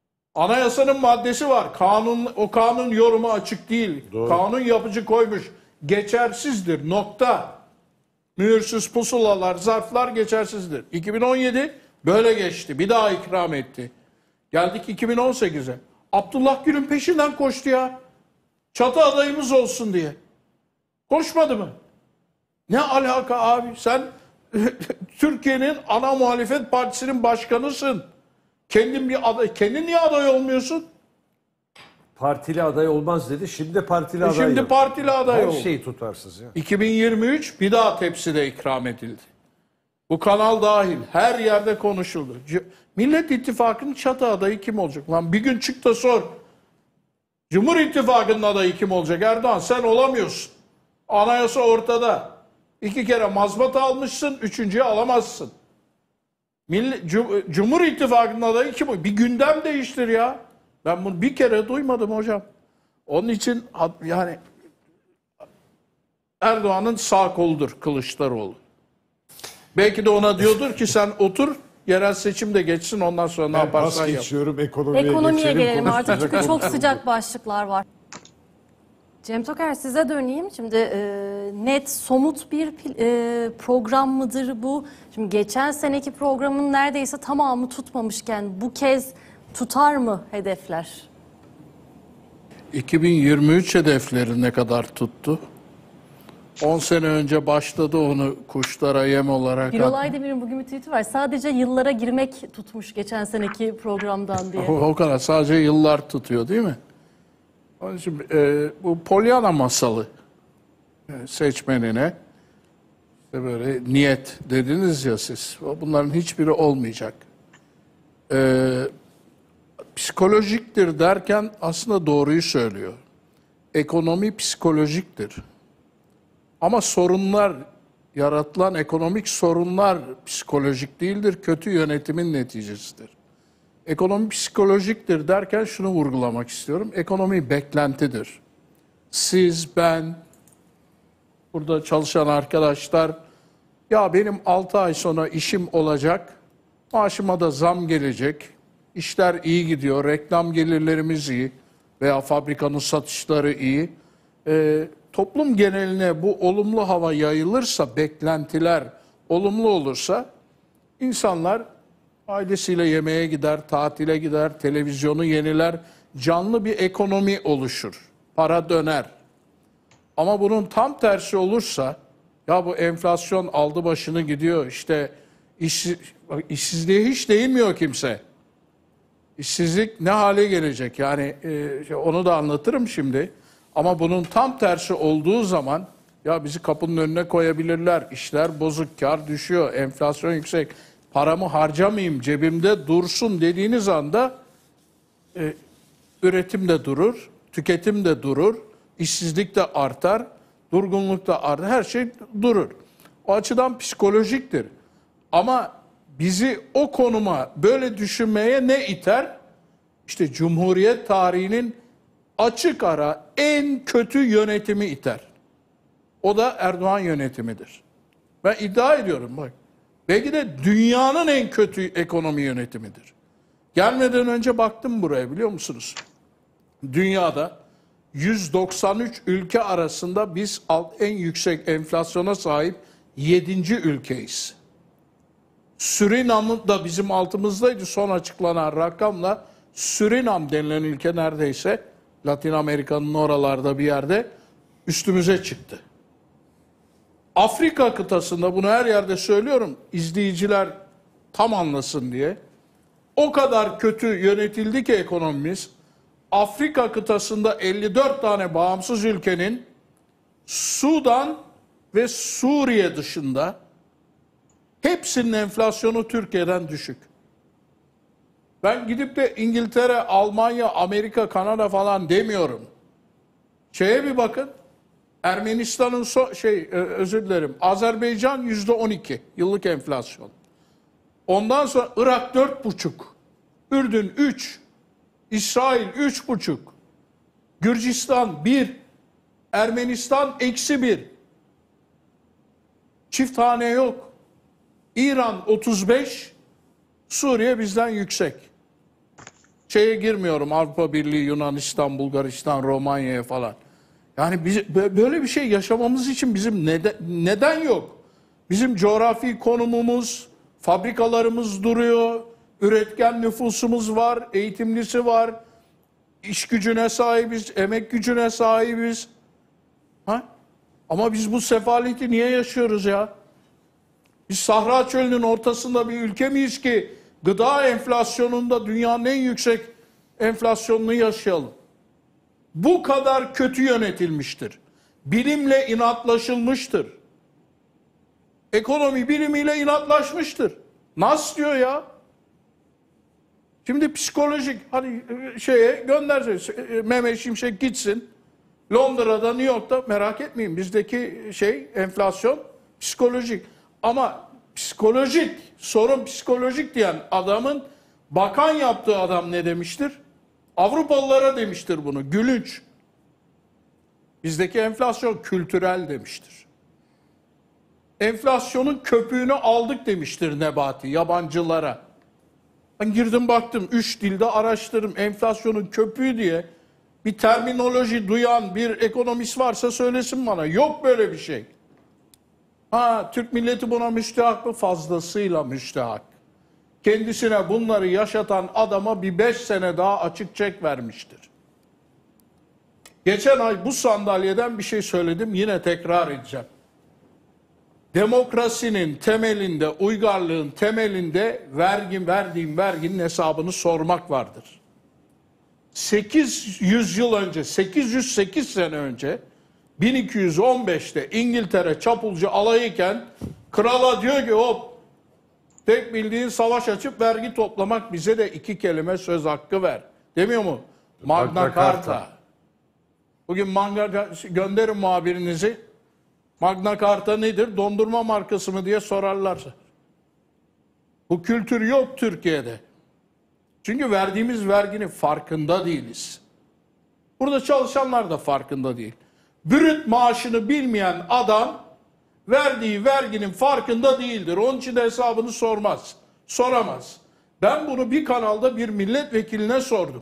Anayasanın maddesi var. Kanun o kanun yorumu açık değil. Doğru. Kanun yapıcı koymuş. geçersizdir. Nokta. Mühürsüz pusulalar, zarflar geçersizdir. iki bin on yedi böyle geçti. Bir daha ikram etti. Geldik iki bin on sekize. Abdullah Gül'ün peşinden koştu ya. Çatı adayımız olsun diye. Koşmadı mı? Ne alaka abi? Sen Türkiye'nin ana muhalefet partisinin başkanısın. Kendin bir aday, kendin niye aday olmuyorsun? Partili aday olmaz dedi. Şimdi de partili aday Şimdi yok. partili aday Her oldu. şey tutarsız ya. iki bin yirmi üç bir daha tepside ikram edildi. Bu kanal dahil her yerde konuşuldu. C- Millet İttifakı'nın çatı adayı kim olacak? Lan bir gün çık da sor. Cumhur İttifakı'nın adayı kim olacak? Erdoğan sen olamıyorsun. Anayasa ortada. İki kere mazbata almışsın, üçüncüyü alamazsın. Millet, Cum- Cumhur İttifakı'nın adayı kim olacak? Bir gündem değiştir ya. Ben bunu bir kere duymadım hocam. Onun için yani Erdoğan'ın sağ koludur Kılıçdaroğlu. Belki de ona diyordur ki sen otur, yerel seçim de geçsin, ondan sonra ne Ben yaparsan pas yap. geçiyorum, ekonomiye, Ekonomiye geçelim. gelelim artık Konuşacak çünkü çok olursak. sıcak başlıklar var. Cem Toker size döneyim. Şimdi e, net, somut bir pil- e, program mıdır bu? Şimdi geçen seneki programın neredeyse tamamı tutmamışken bu kez tutar mı hedefler? iki bin yirmi üç hedefleri ne kadar tuttu? on sene önce başladı onu kuşlara yem olarak. Birol Aydemir'in bugün bir tweet'i var. Sadece yıllara girmek tutmuş geçen seneki programdan diye. O, o kadar sadece yıllar tutuyor değil mi? Onun için e, bu Pollyanna masalı e, seçmenine işte böyle niyet dediniz ya siz. Bunların hiçbiri olmayacak. E, psikolojiktir derken aslında doğruyu söylüyor. Ekonomi psikolojiktir. Ama sorunlar, yaratılan ekonomik sorunlar psikolojik değildir, kötü yönetimin neticesidir. Ekonomi psikolojiktir derken şunu vurgulamak istiyorum. Ekonomi beklentidir. Siz, ben, burada çalışan arkadaşlar, ya benim altı ay sonra işim olacak, maaşıma da zam gelecek, işler iyi gidiyor, reklam gelirlerimiz iyi veya fabrikanın satışları iyi. Ee, toplum geneline bu olumlu hava yayılırsa, beklentiler olumlu olursa, insanlar ailesiyle yemeğe gider, tatile gider, televizyonu yeniler, canlı bir ekonomi oluşur, para döner. Ama bunun tam tersi olursa, ya bu enflasyon aldı başını gidiyor, işte iş, işsizliğe hiç değinmiyor kimse. İşsizlik ne hale gelecek? Yani e, onu da anlatırım şimdi. Ama bunun tam tersi olduğu zaman ya bizi kapının önüne koyabilirler. İşler bozuk, kar düşüyor, enflasyon yüksek. Paramı harcamayayım, cebimde dursun dediğiniz anda e, üretim de durur, tüketim de durur, işsizlik de artar, durgunluk da artar, her şey durur. O açıdan psikolojiktir. Ama bizi o konuma böyle düşünmeye ne iter? İşte Cumhuriyet tarihinin açık ara en kötü yönetimi iter. O da Erdoğan yönetimidir. Ben iddia ediyorum bak. Belki de dünyanın en kötü ekonomi yönetimidir. Gelmeden önce baktım buraya biliyor musunuz? Dünyada yüz doksan üç ülke arasında biz en yüksek enflasyona sahip yedinci ülkeyiz. Surinam da bizim altımızdaydı son açıklanan rakamla. Surinam denilen ülke neredeyse Latin Amerika'nın oralarda bir yerde üstümüze çıktı. Afrika kıtasında, bunu her yerde söylüyorum, izleyiciler tam anlasın diye, o kadar kötü yönetildi ki ekonomimiz, Afrika kıtasında elli dört tane bağımsız ülkenin Sudan ve Suriye dışında hepsinin enflasyonu Türkiye'den düşük. Ben gidip de İngiltere, Almanya, Amerika, Kanada falan demiyorum. Şeye bir bakın. Ermenistan'ın so şey özür dilerim. Azerbaycan yüzde on iki yıllık enflasyon. Ondan sonra Irak dört buçuk, Ürdün üç, İsrail üç buçuk, Gürcistan bir, Ermenistan eksi bir. Çift hane yok. İran otuz beş, Suriye bizden yüksek. Şeye girmiyorum, Avrupa Birliği, Yunanistan, Bulgaristan, Romanya'ya falan. Yani biz, bö- böyle bir şey yaşamamız için bizim neden, neden yok? Bizim coğrafi konumumuz, fabrikalarımız duruyor, üretken nüfusumuz var, eğitimlisi var, iş gücüne sahibiz, emek gücüne sahibiz. Ha? Ama biz bu sefaleti niye yaşıyoruz ya? Biz Sahra Çölü'nün ortasında bir ülke miyiz ki gıda enflasyonunda dünyanın en yüksek enflasyonunu yaşayalım? Bu kadar kötü yönetilmiştir. Bilimle inatlaşılmıştır. Ekonomi bilimiyle inatlaşmıştır. Nas diyor ya. Şimdi psikolojik hani şeye göndereceğiz. Mehmet Şimşek gitsin. Londra'da, New York'ta merak etmeyin. Bizdeki şey enflasyon psikolojik. Ama psikolojik, sorun psikolojik diyen adamın bakan yaptığı adam ne demiştir? Avrupalılara demiştir bunu. Gülünç. Bizdeki enflasyon kültürel demiştir. Enflasyonun köpüğünü aldık demiştir Nebati yabancılara. Ben girdim baktım, üç dilde araştırdım. Enflasyonun köpüğü diye bir terminoloji duyan bir ekonomist varsa söylesin bana. Yok böyle bir şey. Ha, Türk milleti buna müstehak mı? Fazlasıyla müstehak. Kendisine bunları yaşatan adama bir beş sene daha açık çek vermiştir. Geçen ay bu sandalyeden bir şey söyledim, yine tekrar edeceğim. Demokrasinin temelinde, uygarlığın temelinde vergi, verdiğim verginin hesabını sormak vardır. sekiz yüz yıl önce, sekiz yüz sekiz sene önce, bin iki yüz on beşte İngiltere çapulcu alayıken krala diyor ki hop, tek bildiğin savaş açıp vergi toplamak, bize de iki kelime söz hakkı ver. Demiyor mu? Magna, Magna Carta. Carta. Bugün Magna, gönderin muhabirinizi. Magna Carta nedir? Dondurma markası mı diye sorarlarsa. Bu kültür yok Türkiye'de. Çünkü verdiğimiz verginin farkında değiliz. Burada çalışanlar da farkında değil. Brüt maaşını bilmeyen adam verdiği verginin farkında değildir. Onun için de hesabını sormaz. Soramaz. Ben bunu bir kanalda bir milletvekiline sordum.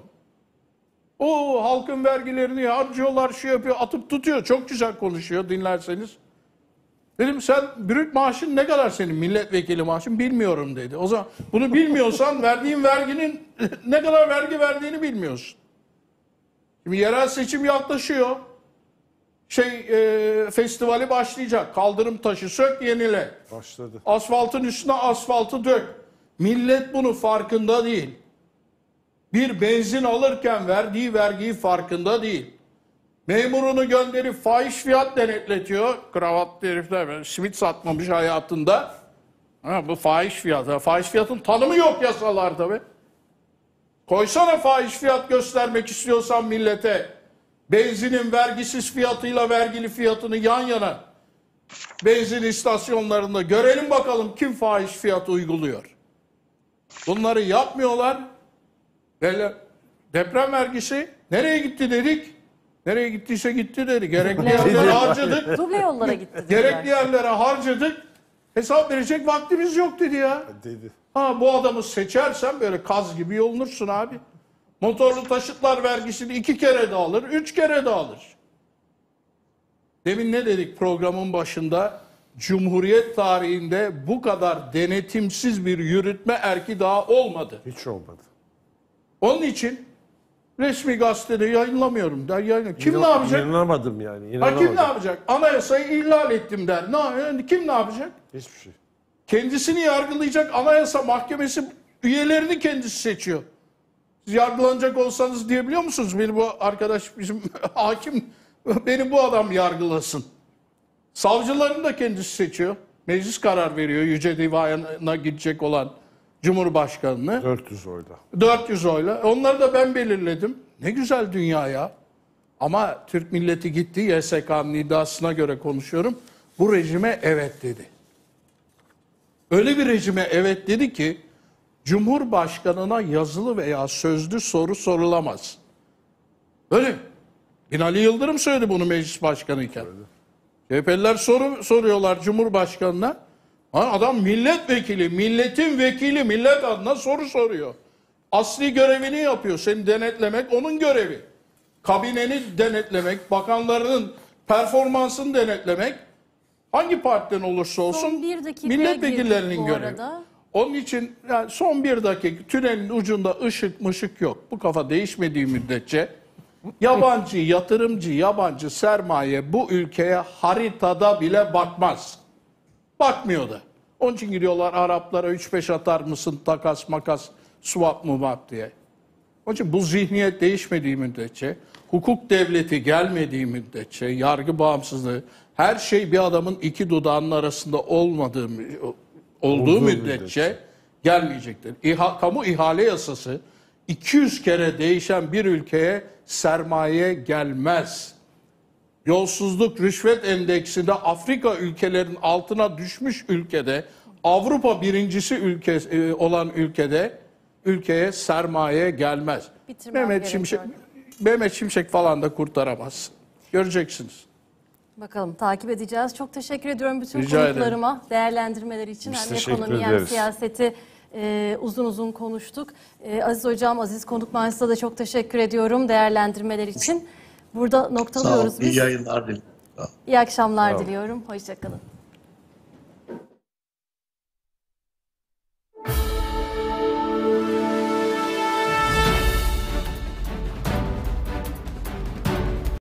O halkın vergilerini harcıyorlar, şu yapıyor, atıp tutuyor. Çok güzel konuşuyor dinlerseniz. Dedim sen brüt maaşın ne kadar senin milletvekili maaşın bilmiyorum dedi. O zaman bunu bilmiyorsan verdiğin verginin ne kadar vergi verdiğini bilmiyorsun. Şimdi yerel seçim yaklaşıyor. Şey e, festivali başlayacak. Kaldırım taşı sök yenile. Başladı. Asfaltın üstüne asfaltı dök. Millet bunu farkında değil. Bir benzin alırken verdiği vergiyi farkında değil. Memurunu gönderip fahiş fiyat denetletiyor. Kravatlı herifler böyle simit satmamış hayatında. Ha, bu fahiş fiyat. Fahiş fiyatın tanımı yok yasalarda be. Koysana fahiş fiyat göstermek istiyorsan millete. Benzinin vergisiz fiyatıyla vergili fiyatını yan yana. Benzin istasyonlarında görelim bakalım kim fahiş fiyat uyguluyor. Bunları yapmıyorlar. Böyle deprem vergisi nereye gitti dedik. Nereye gittiyse gitti dedi. Gerekli yerlere harcadık. Duble yollara gitti. Gerekli yerlere harcadık. Hesap verecek vaktimiz yok dedi ya. Dedi. Ha, bu adamı seçersen böyle kaz gibi yolunursun abi. Motorlu taşıtlar vergisini iki kere de alır, üç kere de alır. Demin ne dedik programın başında? Cumhuriyet tarihinde bu kadar denetimsiz bir yürütme erki daha olmadı. Hiç olmadı. Onun için resmi gazetede yayınlamıyorum der. Yayınlamıyorum. Kim ne yapacak? İnanamadım yani. Ha, İnanamadım. kim ne yapacak? Anayasayı ihlal ettim der. Ne, kim ne yapacak? Hiçbir şey. Kendisini yargılayacak Anayasa Mahkemesi üyelerini kendisi seçiyor. Siz yargılanacak olsanız diyebiliyor musunuz? Beni bu arkadaş bizim hakim, beni bu adam yargılasın. Savcılarını da kendisi seçiyor. Meclis karar veriyor Yüce Divan'a gidecek olan Cumhurbaşkanını. dört yüz oyla. dört yüz oyla. Onları da ben belirledim. Ne güzel dünya ya. Ama Türk milleti gitti, Y S K'nın iddiasına göre konuşuyorum. Bu rejime evet dedi. Öyle bir rejime evet dedi ki Cumhurbaşkanına yazılı veya sözlü soru sorulamaz. Öyle mi? Binali Yıldırım söyledi bunu meclis başkanıyken. C H P'liler soru soruyorlar Cumhurbaşkanına. Adam milletvekili, milletin vekili, millet adına soru soruyor. Asli görevini yapıyor. Seni denetlemek onun görevi. kabineni denetlemek, bakanlarının performansını denetlemek hangi partiden olursa olsun Son bir dakikaya milletvekillerinin girdik bu görevi. arada. Onun için yani son bir dakika tünelin ucunda ışık mışık yok. Bu kafa değişmediği müddetçe yabancı yatırımcı, yabancı sermaye bu ülkeye haritada bile bakmaz. Bakmıyor da. Onun için giriyorlar Araplara üç beş atar mısın takas makas swap mubap diye. Onun için bu zihniyet değişmediği müddetçe, hukuk devleti gelmediği müddetçe, yargı bağımsızlığı, her şey bir adamın iki dudağının arasında olmadığı olduğu Olduğu müddetçe müddetçe. gelmeyecektir. İha, kamu ihale yasası iki yüz kere değişen bir ülkeye sermaye gelmez. Yolsuzluk, rüşvet endeksinde Afrika ülkelerinin altına düşmüş ülkede, Avrupa birincisi ülke e, olan ülkede ülkeye sermaye gelmez. Bitirmem Mehmet Şimşek, gerekiyor. Mehmet Şimşek falan da kurtaramaz. Göreceksiniz. Bakalım takip edeceğiz. Çok teşekkür ediyorum bütün Rica ederim. konuklarıma değerlendirmeleri için. Biz Hem teşekkür ekonomi hem ederiz. siyaseti e, uzun uzun konuştuk. E, Aziz Hocam, Aziz Konuk Mahsus'a da çok teşekkür ediyorum değerlendirmeler için. Burada Sağ olun. noktalıyoruz İyi biz. yayınlar dilerim. İyi akşamlar diliyorum. Hoşçakalın.